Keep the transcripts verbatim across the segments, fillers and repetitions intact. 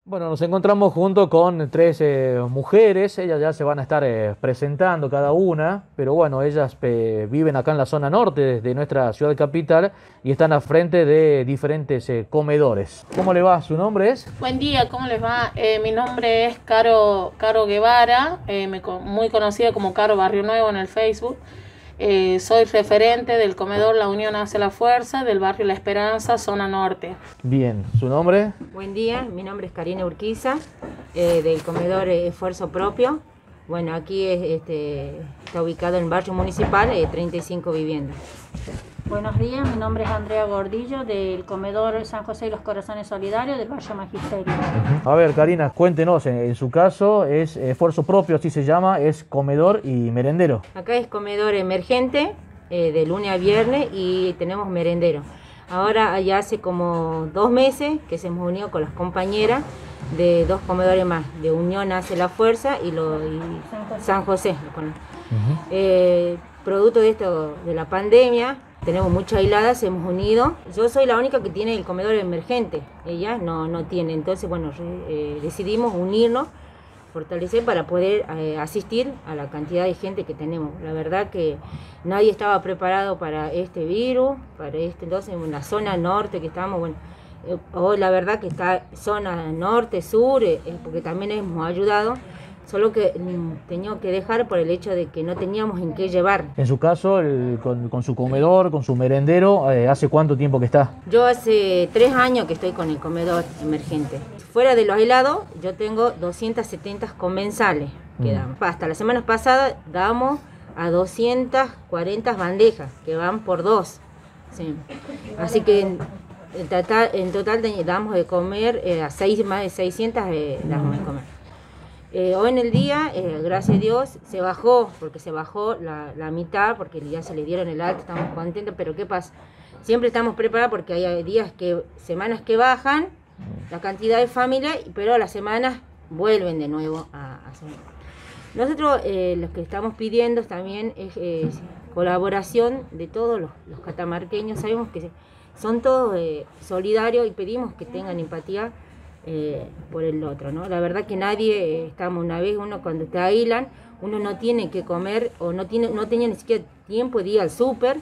Bueno, nos encontramos junto con tres eh, mujeres, ellas ya se van a estar eh, presentando cada una, pero bueno, ellas eh, viven acá en la zona norte de, de nuestra ciudad capital y están al frente de diferentes eh, comedores. ¿Cómo le va? ¿Su nombre es? Buen día, ¿cómo les va? Eh, mi nombre es Caro, Caro Guevara, eh, me, muy conocida como Caro Barrio Nuevo en el Facebook. Eh, soy referente del comedor La Unión Hace la Fuerza del barrio La Esperanza, zona norte. Bien, ¿su nombre? Buen día, mi nombre es Karina Urquiza, eh, del comedor eh, Esfuerzo Propio. Bueno, aquí es, este, está ubicado en el barrio municipal, eh, treinta y cinco viviendas. Buenos días, mi nombre es Andrea Gordillo, del comedor San José y los Corazones Solidarios del barrio Magisterio. Uh-huh. A ver, Karina, cuéntenos, en, en su caso es esfuerzo propio, así se llama, es comedor y merendero. Acá es comedor emergente, eh, de lunes a viernes, y tenemos merendero. Ahora ya hace como dos meses que se hemos unido con las compañeras de dos comedores más, de Unión Hace la Fuerza y, lo, y San José. Uh-huh. eh, producto de esto, de la pandemia, tenemos muchas aisladas, hemos unido. Yo soy la única que tiene el comedor emergente, ella no, no tiene. Entonces, bueno, eh, decidimos unirnos, fortalecer para poder eh, asistir a la cantidad de gente que tenemos. La verdad que nadie estaba preparado para este virus, para este, entonces en la zona norte que estamos, bueno, eh, hoy la verdad que está zona norte, sur, eh, porque también hemos ayudado. Solo que mm, tenía que dejar por el hecho de que no teníamos en qué llevar. En su caso, el, con, con su comedor, con su merendero, eh, ¿hace cuánto tiempo que está? Yo hace tres años que estoy con el comedor emergente. Fuera de los helados, yo tengo doscientas setenta comensales que mm. dan. Hasta la semana pasada damos a doscientas cuarenta bandejas, que van por dos. Sí. Así que en, en, total, en total damos de comer eh, a seis, más de seiscientas eh, damos de comer. Eh, hoy en el día, eh, gracias a Dios, se bajó, porque se bajó la, la mitad, porque ya se le dieron el alto, estamos contentos, pero ¿qué pasa? Siempre estamos preparados porque hay días que, semanas que bajan la cantidad de familia, pero a las semanas vuelven de nuevo a, a hacer. Nosotros eh, lo que estamos pidiendo también es eh, colaboración de todos los, los catamarqueños, sabemos que son todos eh, solidarios y pedimos que tengan empatía Eh, por el otro, ¿no? La verdad que nadie, eh, estamos una vez, uno cuando te aíslan, uno no tiene que comer o no tiene no tenía ni siquiera tiempo de ir al súper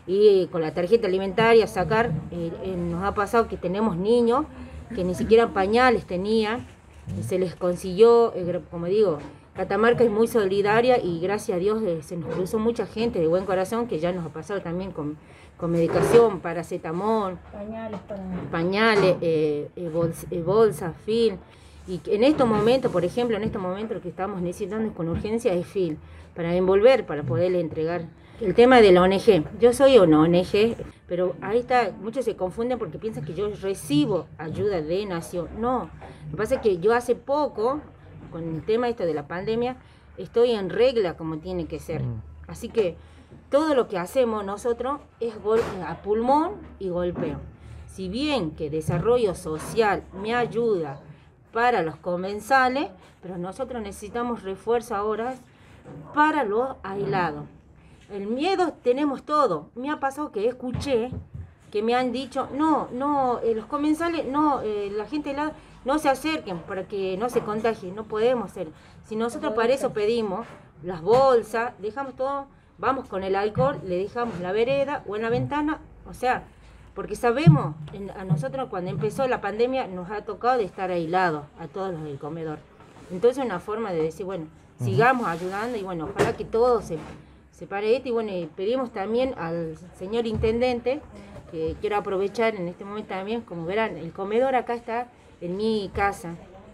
y con la tarjeta alimentaria sacar, eh, eh, nos ha pasado que tenemos niños que ni siquiera pañales tenían, y se les consiguió, eh, como digo, Catamarca es muy solidaria y gracias a Dios eh, se nos cruzó mucha gente de buen corazón que ya nos ha pasado también con con medicación, paracetamol, pañales, para... pañales eh, eh, bols, eh, bolsas, film. Y en estos momentos, por ejemplo, en estos momentos lo que estamos necesitando con urgencia es film, para envolver, para poderle entregar. El tema de la O N G, yo soy una O N G, pero ahí está, muchos se confunden porque piensan que yo recibo ayuda de Nación. No, lo que pasa es que yo hace poco, con el tema esto de la pandemia, estoy en regla como tiene que ser. Así que todo lo que hacemos nosotros es a pulmón y golpeo. Si bien que desarrollo social me ayuda para los comensales, pero nosotros necesitamos refuerzo ahora para los aislados. El miedo tenemos todo. Me ha pasado que escuché que me han dicho, no, no, eh, los comensales, no, eh, la gente aislada, no se acerquen para que no se contagien, no podemos hacer. Si nosotros para eso pedimos las bolsas, dejamos todo. Vamos con el alcohol, le dejamos la vereda o en la ventana, o sea, porque sabemos, en, a nosotros cuando empezó la pandemia nos ha tocado de estar aislados a todos los del comedor. Entonces una forma de decir, bueno, uh-huh. sigamos ayudando y bueno, ojalá que todo se, se pare esto. Y bueno, y pedimos también al señor intendente, que quiero aprovechar en este momento también, como verán, el comedor acá está en mi casa.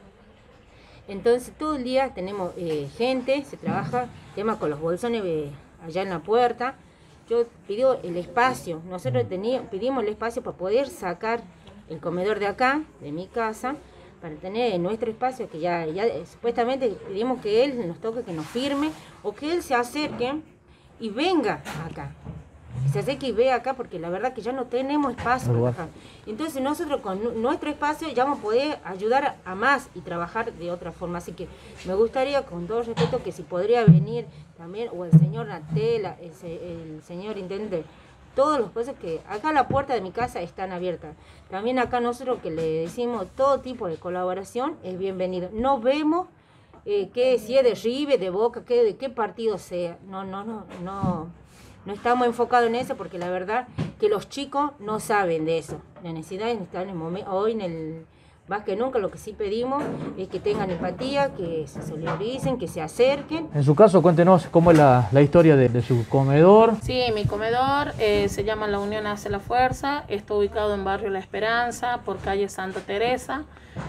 Entonces todo el día tenemos eh, gente, se trabaja, tema con los bolsones, eh, allá en la puerta. Yo pido el espacio, nosotros teníamos, pedimos el espacio para poder sacar el comedor de acá, de mi casa, para tener nuestro espacio, que ya, ya supuestamente pedimos que él nos toque, que nos firme, o que él se acerque y venga acá. Que se acerque y vea acá, porque la verdad que ya no tenemos espacio acá. Entonces nosotros con nuestro espacio ya vamos a poder ayudar a más y trabajar de otra forma. Así que me gustaría, con todo respeto, que si podría venir también, o el señor Natela, el, el señor intendente, todas las cosas que acá la puerta de mi casa están abiertas. También acá nosotros que le decimos todo tipo de colaboración es bienvenido. No vemos eh, que si es de River, de Boca, que de qué partido sea. No, no, no, no, no estamos enfocados en eso porque la verdad que los chicos no saben de eso. La necesidad está en el momento, hoy en el más que nunca lo que sí pedimos es que tengan empatía, que se solidaricen, que se acerquen. En su caso, cuéntenos cómo es la, la historia de, de su comedor. Sí, mi comedor eh, se llama La Unión Hace la Fuerza, está ubicado en Barrio La Esperanza, por calle Santa Teresa.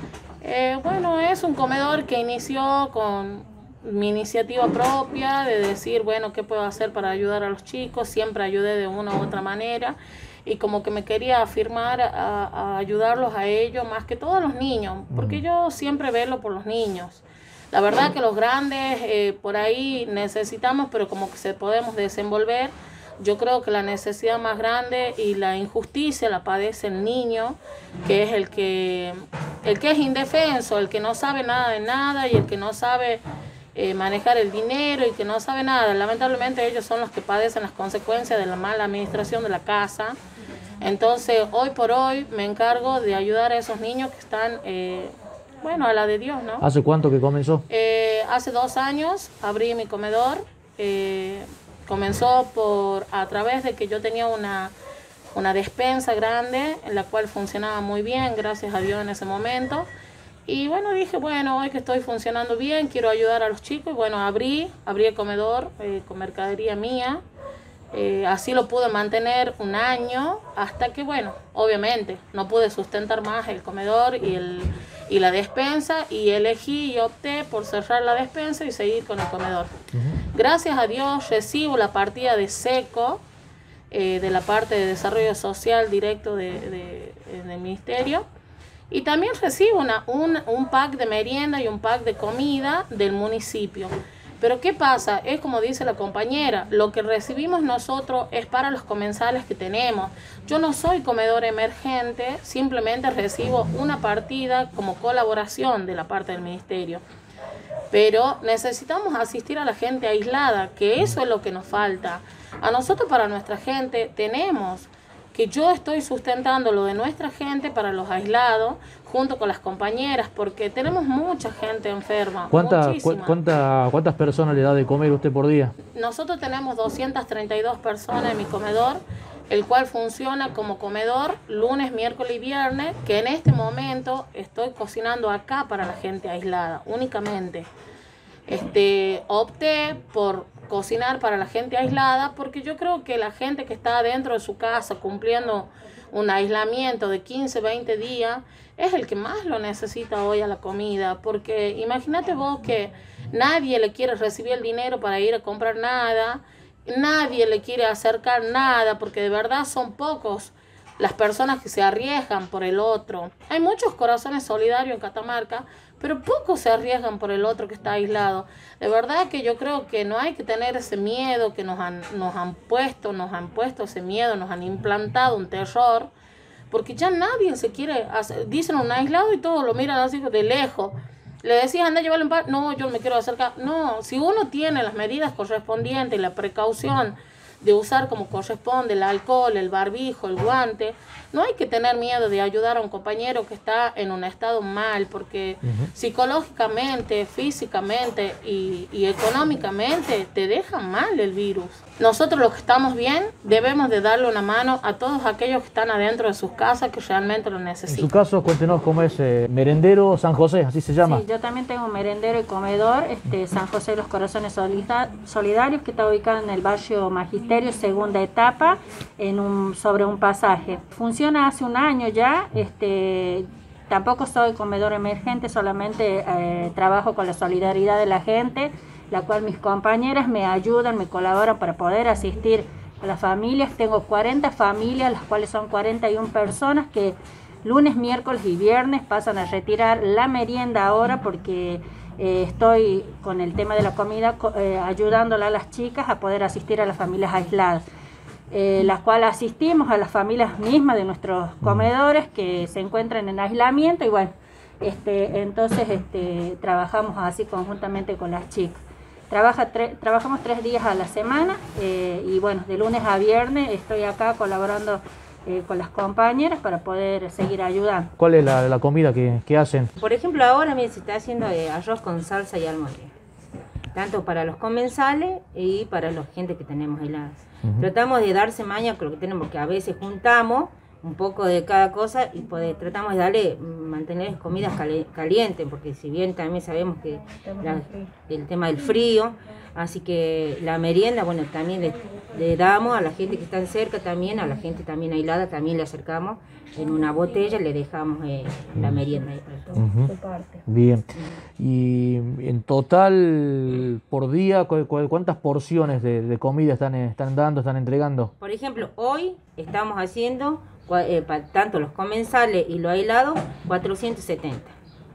Eh, bueno, es un comedor que inició con mi iniciativa propia de decir, bueno, ¿qué puedo hacer para ayudar a los chicos? Siempre ayudé de una u otra manera. Y como que me quería afirmar a, a ayudarlos a ellos más que todos los niños, porque yo siempre velo por los niños. La verdad que los grandes eh, por ahí necesitamos, pero como que se podemos desenvolver. Yo creo que la necesidad más grande y la injusticia la padece el niño, que es el que, el que es indefenso, el que no sabe nada de nada y el que no sabe eh, manejar el dinero y que no sabe nada. Lamentablemente ellos son los que padecen las consecuencias de la mala administración de la casa. Entonces, hoy por hoy me encargo de ayudar a esos niños que están, eh, bueno, a la de Dios, ¿no? ¿Hace cuánto que comenzó? Eh, hace dos años abrí mi comedor. Eh, comenzó por a través de que yo tenía una, una despensa grande, en la cual funcionaba muy bien, gracias a Dios en ese momento. Y bueno, dije, bueno, hoy que estoy funcionando bien, quiero ayudar a los chicos. Y bueno, abrí, abrí el comedor eh, con mercadería mía. Eh, así lo pude mantener un año hasta que, bueno, obviamente no pude sustentar más el comedor y, el, y la despensa y elegí y opté por cerrar la despensa y seguir con el comedor. Uh-huh. Gracias a Dios recibo la partida de SECO, eh, de la parte de desarrollo social directo de, de, de, del ministerio, y también recibo una, un, un pack de merienda y un pack de comida del municipio. Pero ¿qué pasa? Es como dice la compañera, lo que recibimos nosotros es para los comensales que tenemos. Yo no soy comedor emergente, simplemente recibo una partida como colaboración de la parte del ministerio. Pero necesitamos asistir a la gente aislada, que eso es lo que nos falta. A nosotros, para nuestra gente, tenemos que yo estoy sustentando lo de nuestra gente para los aislados, junto con las compañeras, porque tenemos mucha gente enferma. ¿Cuánta, cu cuánta, ¿Cuántas personas le da de comer usted por día? Nosotros tenemos doscientas treinta y dos personas en mi comedor, el cual funciona como comedor lunes, miércoles y viernes, que en este momento estoy cocinando acá para la gente aislada, únicamente. Este, opté por cocinar para la gente aislada porque yo creo que la gente que está dentro de su casa cumpliendo un aislamiento de quince, veinte días es el que más lo necesita hoy a la comida, porque imagínate vos que nadie le quiere recibir el dinero para ir a comprar nada, nadie le quiere acercar nada, porque de verdad son pocos las personas que se arriesgan por el otro. Hay muchos corazones solidarios en Catamarca, pero pocos se arriesgan por el otro que está aislado. De verdad que yo creo que no hay que tener ese miedo que nos han, nos han puesto, nos han puesto ese miedo, nos han implantado un terror, porque ya nadie se quiere hacer, dicen un aislado y todos lo miran así de lejos. Le decís, anda a llevarlo en paz, no, yo me quiero acercar. No, si uno tiene las medidas correspondientes y la precaución de usar como corresponde el alcohol, el barbijo, el guante, no hay que tener miedo de ayudar a un compañero que está en un estado mal, porque uh-huh. psicológicamente, físicamente y, y económicamente te deja mal el virus. Nosotros los que estamos bien debemos de darle una mano a todos aquellos que están adentro de sus casas que realmente lo necesitan. En su caso, cuéntenos cómo es eh, Merendero San José, así se llama. Sí, yo también tengo un merendero y comedor, este, San José de los Corazones Solidarios, que está ubicado en el barrio Magisterio, segunda etapa, en un, sobre un pasaje. Funciona hace un año ya, este, tampoco soy comedor emergente, solamente eh, trabajo con la solidaridad de la gente, la cual mis compañeras me ayudan, me colaboran para poder asistir a las familias. Tengo cuarenta familias, las cuales son cuarenta y una personas que lunes, miércoles y viernes pasan a retirar la merienda ahora porque eh, estoy con el tema de la comida eh, ayudándole a las chicas a poder asistir a las familias aisladas. Eh, las cuales asistimos a las familias mismas de nuestros comedores que se encuentran en aislamiento y bueno, este, entonces este, trabajamos así conjuntamente con las chicas. Trabaja tre trabajamos tres días a la semana eh, y bueno, de lunes a viernes estoy acá colaborando eh, con las compañeras para poder seguir ayudando. ¿Cuál es la, la comida que, que hacen? Por ejemplo, ahora mire, se está haciendo eh, arroz con salsa y almohadilla, tanto para los comensales y para la gente que tenemos heladas. Uh-huh. Tratamos de darse maña con lo que tenemos, que a veces juntamos un poco de cada cosa y poder, tratamos de darle, mantener comidas cali calientes, porque si bien también sabemos que la, el tema del frío, así que la merienda, bueno, también le, le damos a la gente que está cerca, también a la gente también aislada, también le acercamos en una botella, le dejamos eh, la merienda ahí para todo. Uh-huh. Bien, y en total por día, ¿cu cu ¿cuántas porciones de, de comida están, están dando, están entregando? Por ejemplo, hoy estamos haciendo Eh, para tanto los comensales y los aislados, cuatrocientos setenta.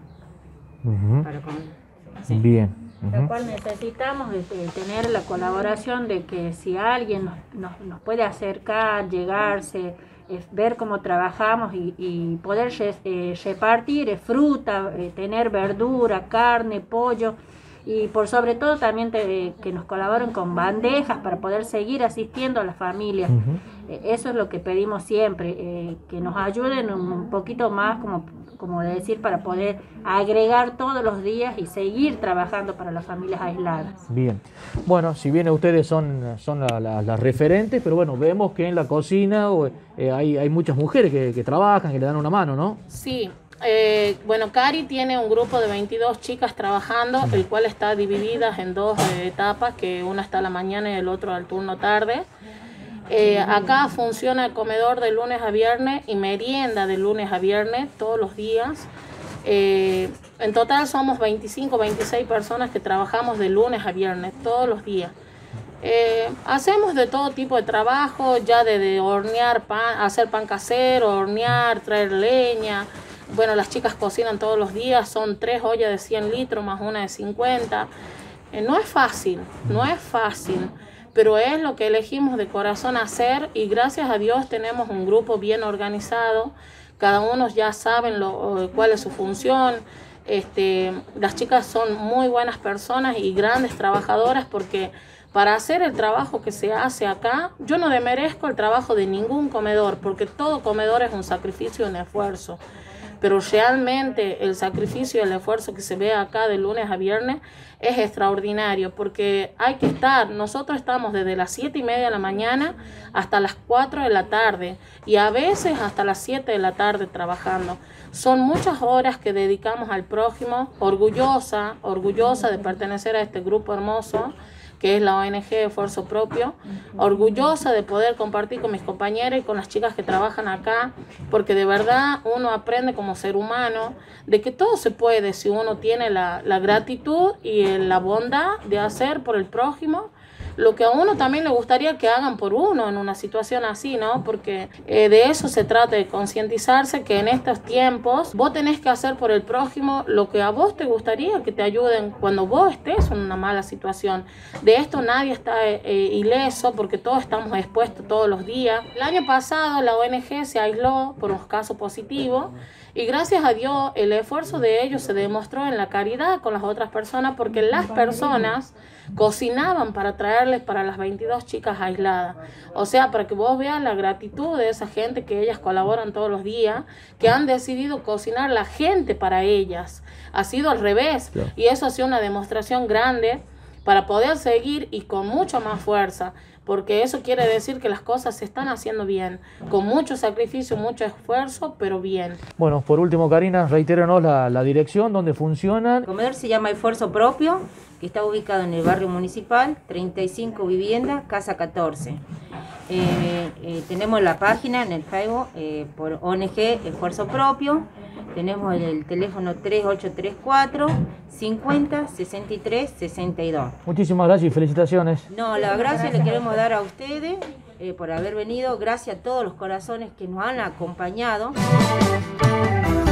Uh-huh. Para comer. Sí. Bien. Uh-huh. Lo cual necesitamos eh, tener la colaboración de que si alguien nos, nos, nos puede acercar, llegarse, eh, ver cómo trabajamos y, y poder eh, repartir eh, fruta, eh, tener verdura, carne, pollo, y por sobre todo también te, que nos colaboren con bandejas para poder seguir asistiendo a las familias. Uh-huh. eh, eso es lo que pedimos siempre, eh, que nos ayuden un, un poquito más, como, como decir, para poder agregar todos los días y seguir trabajando para las familias aisladas. Bien, bueno, si bien ustedes son, son la, la, las referentes, pero bueno, vemos que en la cocina eh, hay, hay muchas mujeres que, que trabajan, que le dan una mano, ¿no? Sí. Eh, bueno, Cari tiene un grupo de veintidós chicas trabajando, el cual está dividida en dos eh, etapas, que una está a la mañana y el otro al turno tarde. Eh, acá funciona el comedor de lunes a viernes y merienda de lunes a viernes todos los días. Eh, en total somos veinticinco, veintiséis personas que trabajamos de lunes a viernes todos los días. Eh, hacemos de todo tipo de trabajo, ya de, de hornear pan, hacer pan casero, hornear, traer leña. Bueno, las chicas cocinan todos los días, son tres ollas de cien litros más una de cincuenta. Eh, no es fácil, no es fácil, pero es lo que elegimos de corazón hacer y gracias a Dios tenemos un grupo bien organizado. Cada uno ya saben lo, cuál es su función. Este, las chicas son muy buenas personas y grandes trabajadoras porque para hacer el trabajo que se hace acá, yo no demerezco el trabajo de ningún comedor porque todo comedor es un sacrificio y un esfuerzo. Pero realmente el sacrificio y el esfuerzo que se ve acá de lunes a viernes es extraordinario porque hay que estar, nosotros estamos desde las siete y media de la mañana hasta las cuatro de la tarde y a veces hasta las siete de la tarde trabajando. Son muchas horas que dedicamos al prójimo, orgullosa, orgullosa de pertenecer a este grupo hermoso que es la O N G Esfuerzo Propio, orgullosa de poder compartir con mis compañeras y con las chicas que trabajan acá, porque de verdad uno aprende como ser humano de que todo se puede si uno tiene la, la gratitud y la bondad de hacer por el prójimo lo que a uno también le gustaría que hagan por uno en una situación así, ¿no? Porque eh, de eso se trata, de concientizarse que en estos tiempos vos tenés que hacer por el prójimo lo que a vos te gustaría que te ayuden cuando vos estés en una mala situación. De esto nadie está eh, ileso porque todos estamos expuestos todos los días. El año pasado la O N G se aisló por unos casos positivos y gracias a Dios el esfuerzo de ellos se demostró en la caridad con las otras personas porque las personas cocinaban para traerles para las veintidós chicas aisladas. O sea, para que vos veas la gratitud de esa gente que ellas colaboran todos los días, que han decidido cocinar la gente para ellas. Ha sido al revés. Claro. Y eso ha sido una demostración grande para poder seguir y con mucha más fuerza. Porque eso quiere decir que las cosas se están haciendo bien, con mucho sacrificio, mucho esfuerzo, pero bien. Bueno, por último, Karina, reitéranos la, la dirección donde funcionan. El comedor se llama Esfuerzo Propio, que está ubicado en el barrio municipal, treinta y cinco viviendas, casa catorce. Eh, eh, tenemos la página en el Facebook eh, por O N G Esfuerzo Propio. Tenemos el, el teléfono tres ocho tres cuatro, cincuenta, sesenta y tres, sesenta y dos. Muchísimas gracias y felicitaciones. No, la gracia le queremos dar a ustedes eh, por haber venido. Gracias a todos los corazones que nos han acompañado.